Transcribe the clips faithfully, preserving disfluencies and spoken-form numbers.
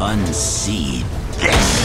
Concede this.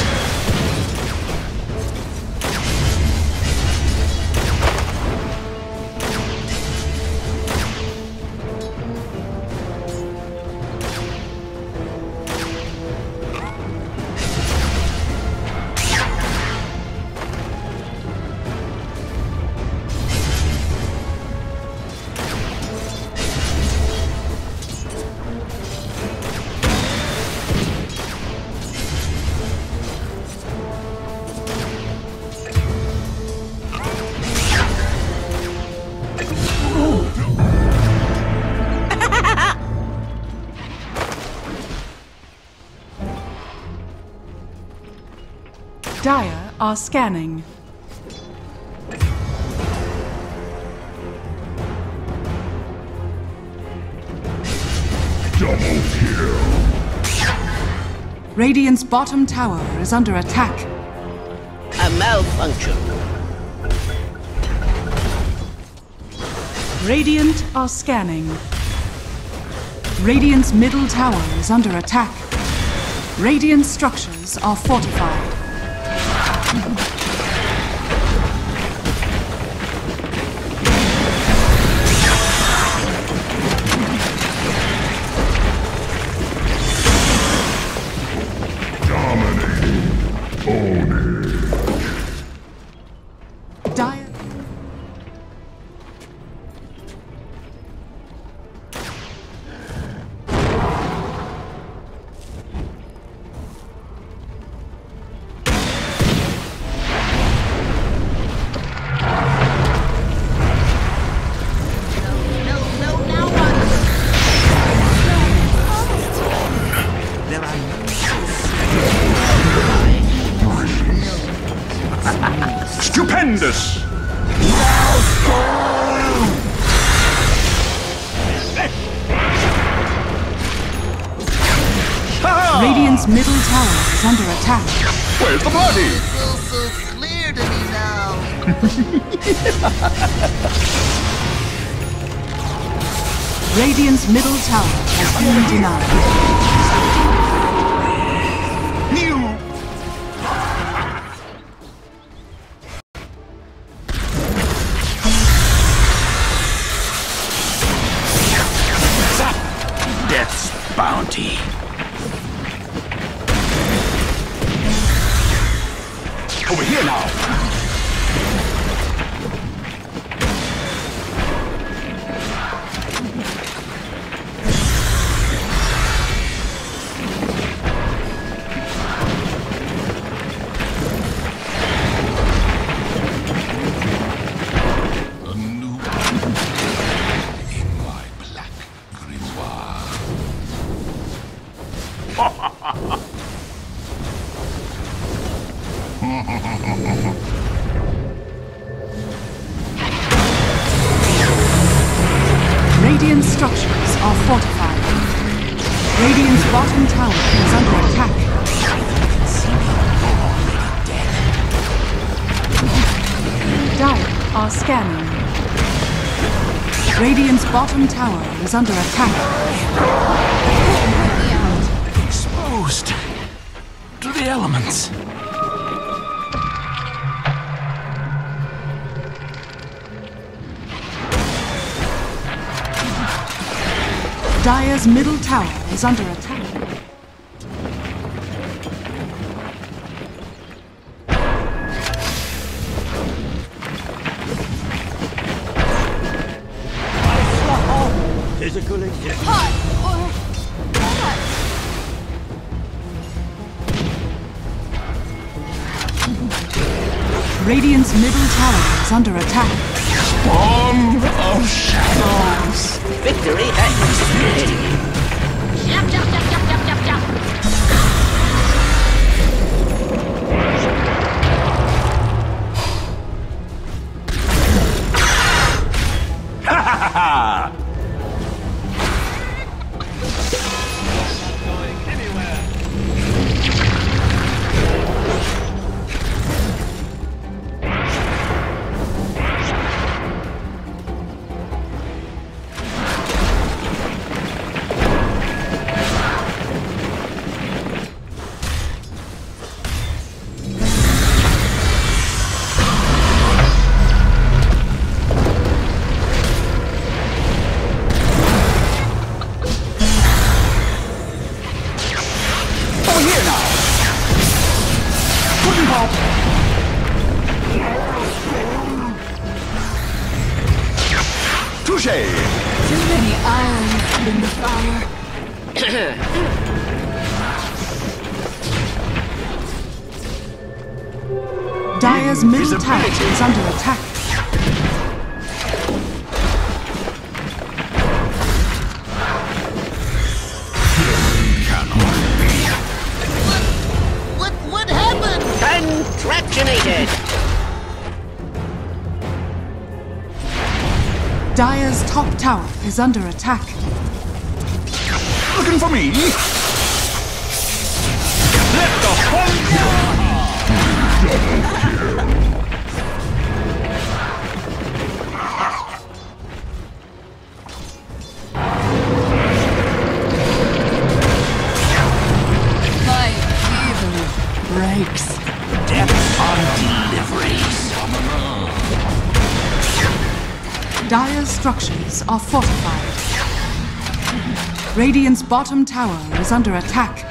Dire are scanning. Double kill. Radiant's bottom tower is under attack. A malfunction. Radiant are scanning. Radiant's middle tower is under attack. Radiant structures are fortified. Dominating. Own it. Dire. Stupendous! Radiant's middle tower is under attack. Where's the body? Feels so clear to me now. Radiant's middle tower has been denied. New! Death's bounty. Over here now! A new in my black grimoire. Radiant structures are fortified. Radiant's bottom tower is under attack. Dire are scanning. Radiant's bottom tower is under attack. Exposed to the elements. Dire's middle tower is under attack. Physical injection. Radiant's middle tower is under attack. Spawn of shadows! Victory at Jump, jump, jump, jump, jump, jump, jump. Ha ha ha ha! Touché! Too many irons in the fire. Dire's middle tower is under attack. What what happened? Contraptionated! Dire's top tower is under attack. Looking for me? Let the whole My evil breaks. Death on deliveries. Dire's structures are fortified. Radiant's bottom tower is under attack.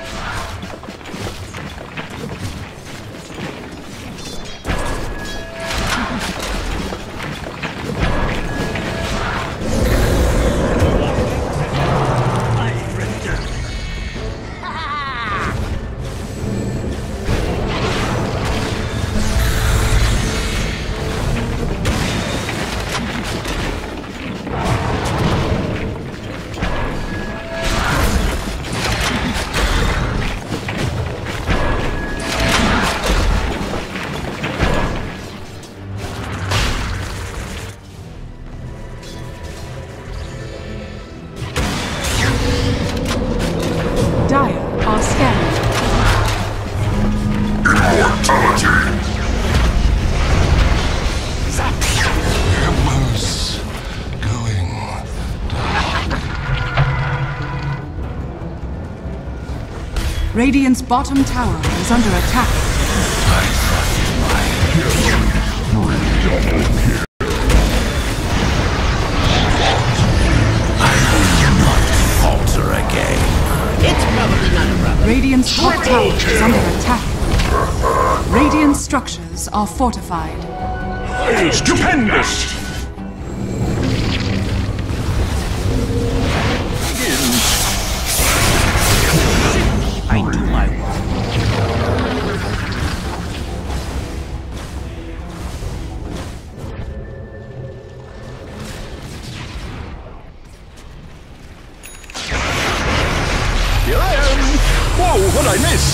Dire are scanning. Hammers going dark. Radiant's bottom tower is under attack. Falter again. It's probably not a problem. Radiant's top tower is under attack. Radiant structures are fortified. Stupendous! I do my work. Here I am! Whoa, what'd I miss?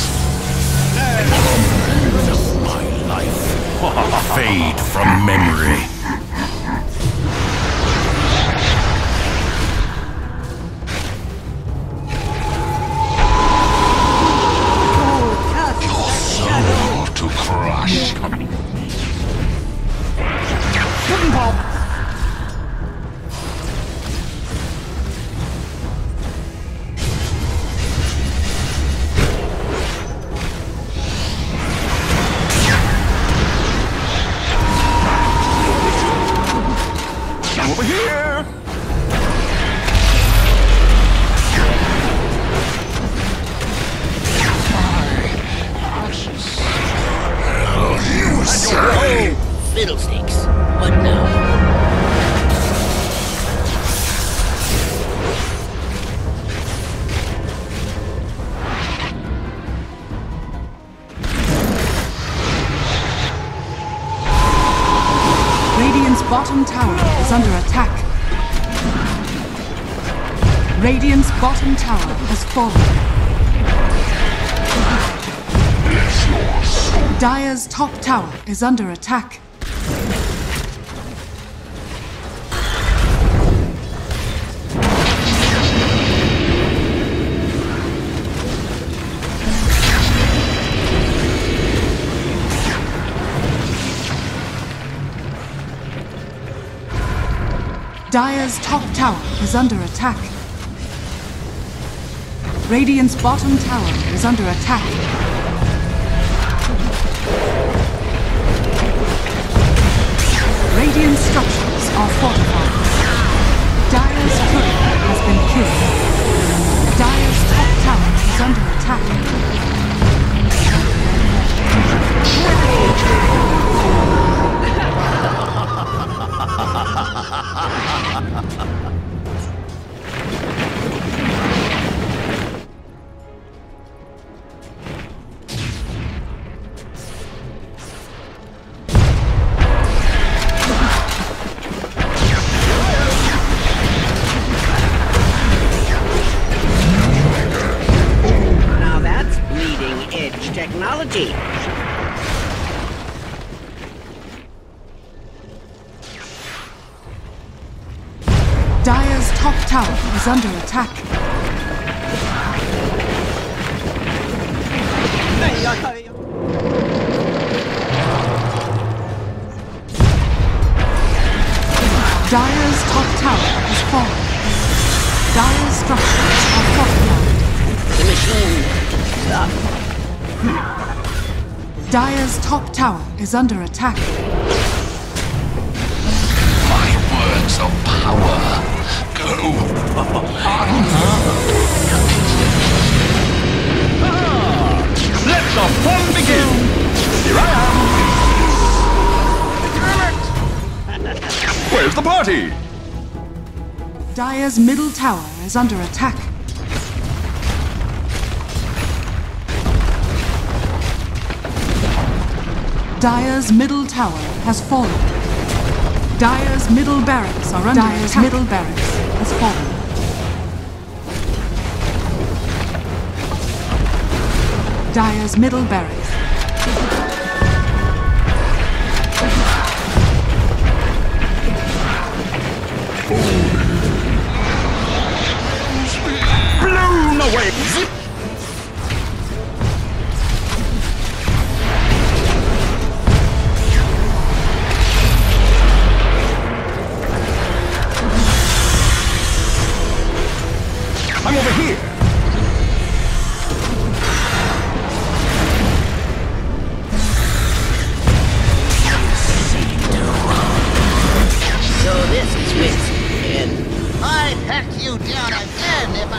My life. Fade from memory. Soul to crush. Over here! You say? Fiddlesticks. What now? Radiant's bottom tower is under attack. Radiant's bottom tower has fallen. Dire's top tower is under attack. Dire's top tower is under attack. Radiant's bottom tower is under attack. Radiant structures are fortified. Dire's courier has been killed. Dire's top tower is under attack. top tower is under attack. Dire's top tower is fallen. Dire's structures are fortified. The machine. Stop. Dire's top tower is under attack. My words of power go Let the fun begin! Here I am! Where's the party? Dire's middle tower is under attack. Dire's middle tower has fallen. Dire's middle barracks are under Dire's attack. middle barracks has fallen. Dire's middle barracks. Blown away! Zip! I'm over here! So this is Winston, and I'd hack you down again if I...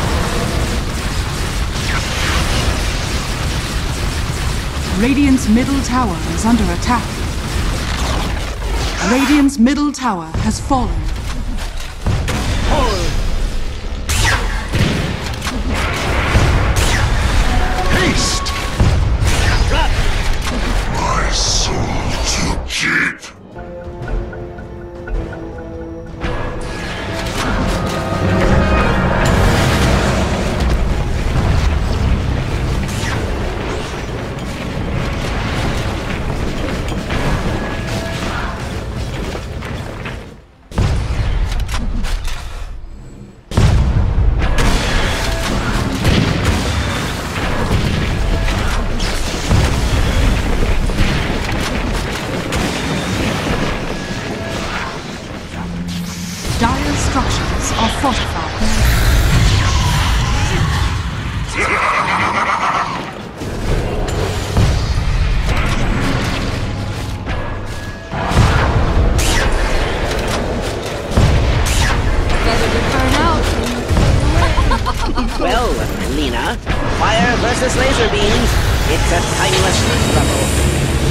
Radiant's middle tower is under attack. Radiant's middle tower has fallen. haste. My soul to keep. Dire's structures are fortified. Well, Lena, fire versus laser beams. It's a timeless struggle.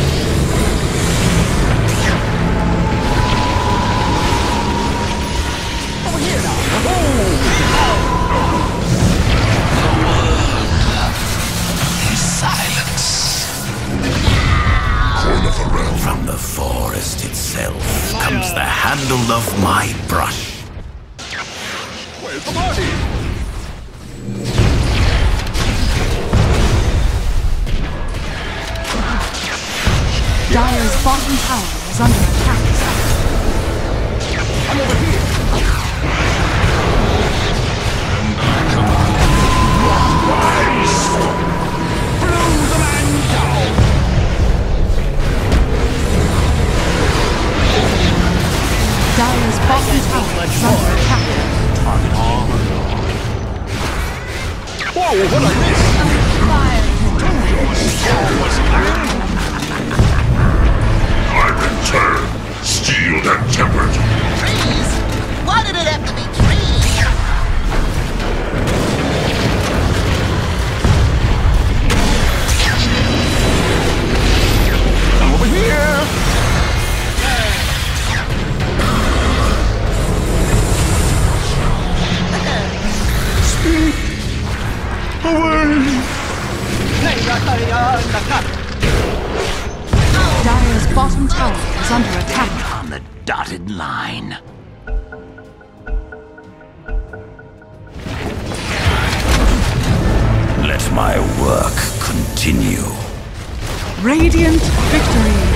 From the forest itself comes the handle of my brush. Where's the party? Dire's bottom tower is under attack. I'm over here. Blow the man down. Dire's bottom tower is under attack. Whoa, what I missed? I return, steeled and tempered. Trees? Why did it have to be trees? I'm over here. Speak away. Dire's bottom tower is under attack. On the dotted line. Let my work continue. Radiant victory.